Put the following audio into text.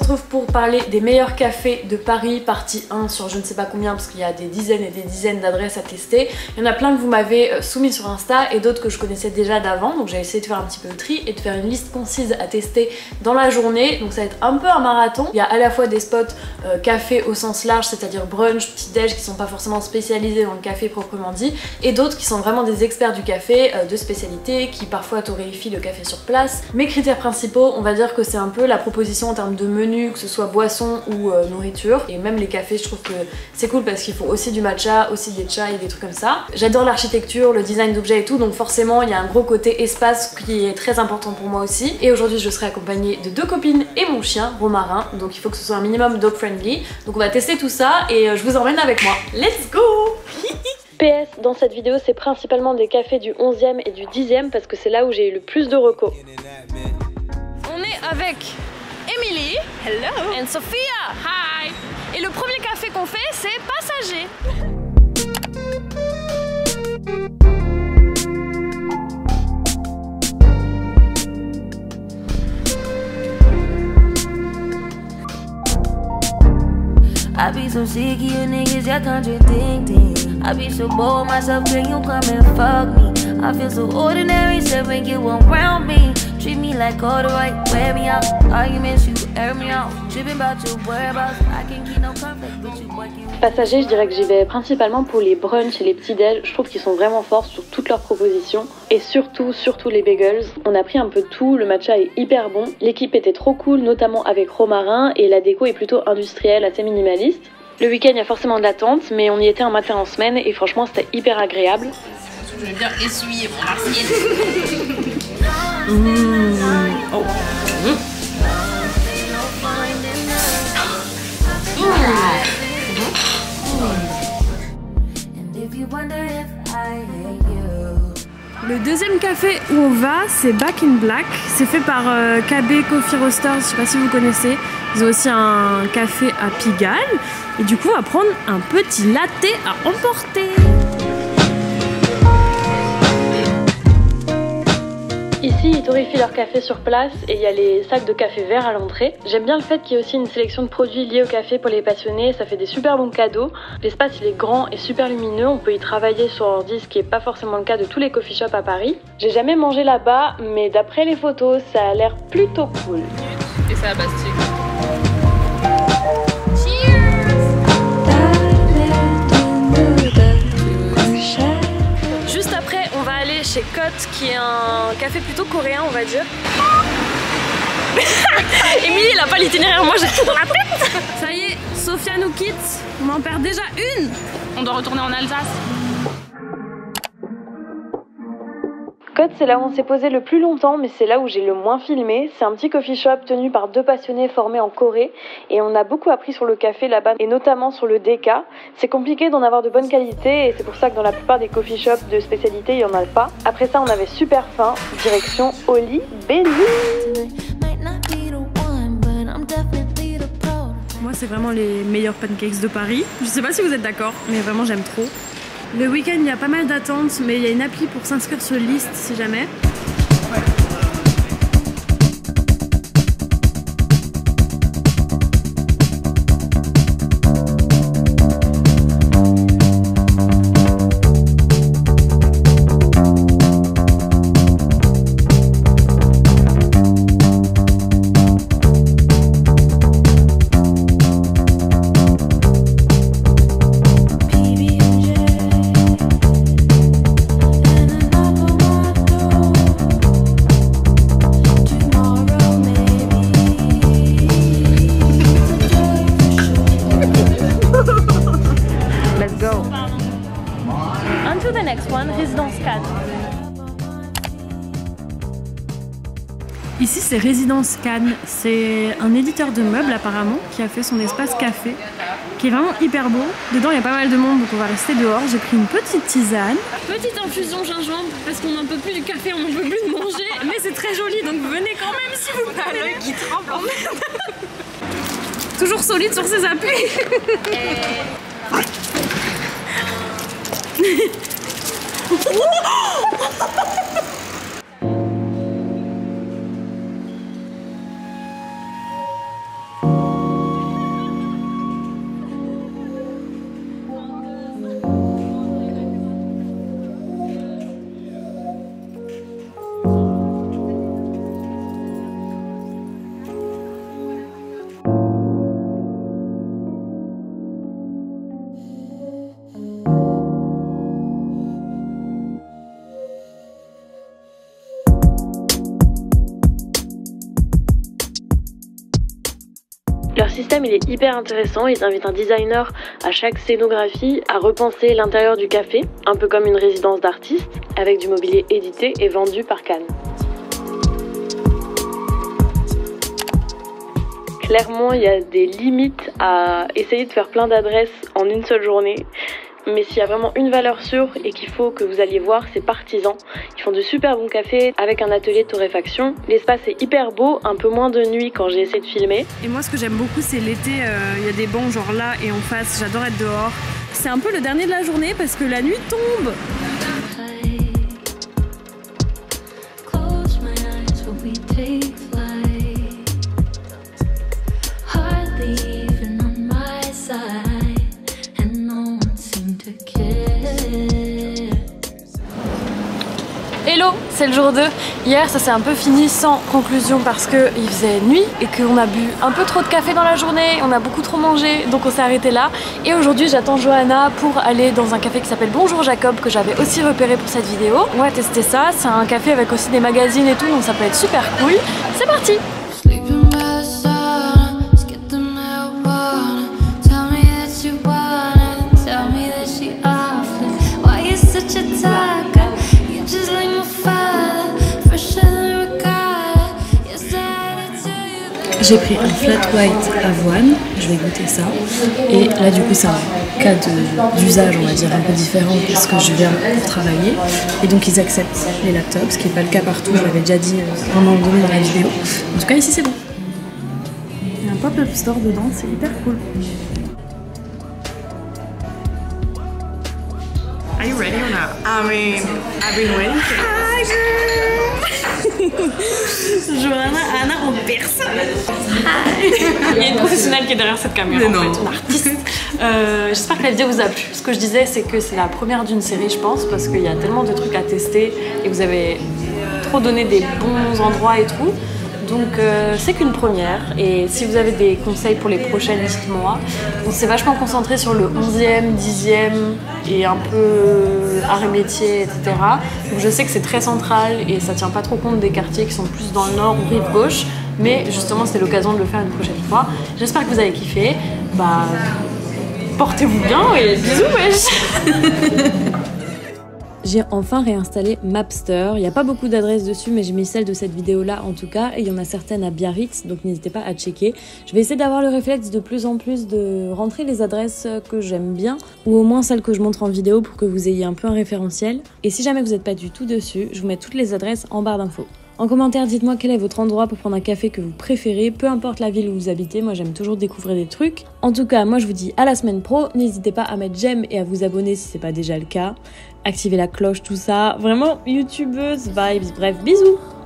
retrouve pour parler des meilleurs cafés de Paris, partie 1 sur je ne sais pas combien parce qu'il y a des dizaines et des dizaines d'adresses à tester. Il y en a plein que vous m'avez soumis sur Insta et d'autres que je connaissais déjà d'avant, donc j'ai essayé de faire un petit peu le tri et de faire une liste concise à tester dans la journée. Donc ça va être un peu un marathon. Il y a à la fois des spots café au sens large, c'est-à-dire brunch, petit-déj, qui sont pas forcément spécialisés dans le café proprement dit, et d'autres qui sont vraiment des experts du café, de spécialité, qui parfois torréfient le café sur place. Mes critères principaux, on va dire que c'est un peu la proposition en termes de menu, que ce soit boisson ou nourriture. Et même les cafés, je trouve que c'est cool parce qu'ils font aussi du matcha, aussi des chais et des trucs comme ça. J'adore l'architecture, le design d'objets et tout, donc forcément il y a un gros côté espace qui est très important pour moi aussi. Et aujourd'hui je serai accompagnée de 2 copines et mon chien, Romarin, donc il faut que ce soit un minimum dog friendly. Donc on va tester tout ça et je vous emmène avec moi. Let's go! PS, dans cette vidéo, c'est principalement des cafés du 11e et du 10e parce que c'est là où j'ai eu le plus de recos. On est avec Emily, hello, et Sophia, hi. Et le premier café qu'on fait, c'est Passager. I be so sick of you niggas, you're contradicting. I be so bold myself, can you come and fuck me? I feel so ordinary, so when you around me. Treat me like all the right, wear me out. Arguments, you air me out. Tripping about your whereabouts, I can't keep no conflict with you, boy. Passager, je dirais que j'y vais principalement pour les brunchs et les petits déj. Je trouve qu'ils sont vraiment forts sur toutes leurs propositions. Et surtout les bagels. On a pris un peu de tout, le matcha est hyper bon. L'équipe était trop cool, notamment avec Romarin. Et la déco est plutôt industrielle, assez minimaliste. Le week-end, il y a forcément de l'attente, mais on y était un matin en semaine et franchement, c'était hyper agréable. Je vais bien essuyer mon assiette. Oh. Le deuxième café où on va, c'est Back in Black. C'est fait par KB Coffee Roasters, je sais pas si vous connaissez. Ils ont aussi un café à Pigalle. Et du coup, on va prendre un petit latte à emporter. Ici, ils torréfient leur café sur place et il y a les sacs de café verts à l'entrée. J'aime bien le fait qu'il y ait aussi une sélection de produits liés au café pour les passionnés, ça fait des super bons cadeaux. L'espace il est grand et super lumineux, on peut y travailler sur ordi, ce qui est pas forcément le cas de tous les coffee shops à Paris. J'ai jamais mangé là-bas, mais d'après les photos, ça a l'air plutôt cool. Et ça à Bastille. Chez Cote, qui est un café plutôt coréen, on va dire. Émilie, elle a pas l'itinéraire, moi j'ai tout dans la tête. Ça y est, Sophia nous quitte, on en perd déjà une. On doit retourner en Alsace. Cote, c'est là où on s'est posé le plus longtemps, mais c'est là où j'ai le moins filmé. C'est un petit coffee shop tenu par 2 passionnés formés en Corée et on a beaucoup appris sur le café là-bas et notamment sur le déca. C'est compliqué d'en avoir de bonne qualité et c'est pour ça que dans la plupart des coffee shops de spécialité, il n'y en a pas. Après ça, on avait super faim, direction Oli Belly. Moi, c'est vraiment les meilleurs pancakes de Paris. Je sais pas si vous êtes d'accord, mais vraiment j'aime trop. Le week-end, il y a pas mal d'attentes, mais il y a une appli pour s'inscrire sur liste si jamais. Résidence Cannes. Ici c'est Résidence Cannes, c'est un éditeur de meubles apparemment qui a fait son espace café qui est vraiment hyper beau. Dedans il y a pas mal de monde donc on va rester dehors. J'ai pris une petite tisane. Petite infusion gingembre parce qu'on n'en peut plus du café, on n'en peut plus de manger. Mais c'est très joli donc venez quand même si vous voulez. L'œil qui tremble en merde. Toujours solide sur ses appuis. système il est hyper intéressant, ils invitent un designer à chaque scénographie à repenser l'intérieur du café, un peu comme une résidence d'artiste, avec du mobilier édité et vendu par Cannes. Clairement, il y a des limites à essayer de faire plein d'adresses en une seule journée. Mais s'il y a vraiment une valeur sûre et qu'il faut que vous alliez voir, c'est Partisan. Ils font de super bons cafés avec un atelier de torréfaction. L'espace est hyper beau, un peu moins de nuit quand j'ai essayé de filmer. Et moi ce que j'aime beaucoup c'est l'été, il y a des bancs genre là et en face, j'adore être dehors. C'est un peu le dernier de la journée parce que la nuit tombe. Hello, c'est le jour 2. Hier ça s'est un peu fini sans conclusion parce qu'il faisait nuit et qu'on a bu un peu trop de café dans la journée, on a beaucoup trop mangé, donc on s'est arrêté là. Et aujourd'hui j'attends Johanna pour aller dans un café qui s'appelle Bonjour Jacob, que j'avais aussi repéré pour cette vidéo. On va tester ça, c'est un café avec aussi des magazines et tout, donc ça peut être super cool. C'est parti! J'ai pris un flat white avoine, je vais goûter ça. Et là du coup c'est un cas d'usage on va dire un peu différent parce que je viens pour travailler. Et donc ils acceptent les laptops, ce qui n'est pas le cas partout, je l'avais déjà dit un moment donné dans la vidéo. En tout cas ici c'est bon. Il y a un pop-up store dedans, c'est hyper cool. Are you ready or not? I mean, I've been waiting. Hi, girl. Johanna, Anna en personne. Il y a une professionnelle qui est derrière cette caméra en fait, une artiste. J'espère que la vidéo vous a plu. Ce que je disais c'est que c'est la première d'une série je pense parce qu'il y a tellement de trucs à tester et vous avez trop donné des bons endroits et tout. Donc c'est qu'une première et si vous avez des conseils pour les prochaines, dites-moi. On s'est vachement concentré sur le 11e, 10e et un peu arts métiers, etc. Donc je sais que c'est très central et ça tient pas trop compte des quartiers qui sont plus dans le nord ou rive gauche. Mais justement c'était l'occasion de le faire une prochaine fois. J'espère que vous avez kiffé. Bah, portez-vous bien et bisous wesh. J'ai enfin réinstallé Mapster. Il n'y a pas beaucoup d'adresses dessus, mais j'ai mis celle de cette vidéo-là en tout cas. Et il y en a certaines à Biarritz, donc n'hésitez pas à checker. Je vais essayer d'avoir le réflexe de plus en plus de rentrer les adresses que j'aime bien, ou au moins celles que je montre en vidéo pour que vous ayez un peu un référentiel. Et si jamais vous n'êtes pas du tout dessus, je vous mets toutes les adresses en barre d'infos. En commentaire, dites-moi quel est votre endroit pour prendre un café que vous préférez, peu importe la ville où vous habitez, moi j'aime toujours découvrir des trucs. En tout cas, moi je vous dis à la semaine pro, n'hésitez pas à mettre j'aime et à vous abonner si c'est pas déjà le cas. Activez la cloche, tout ça, vraiment youtubeuse vibes, bref, bisous!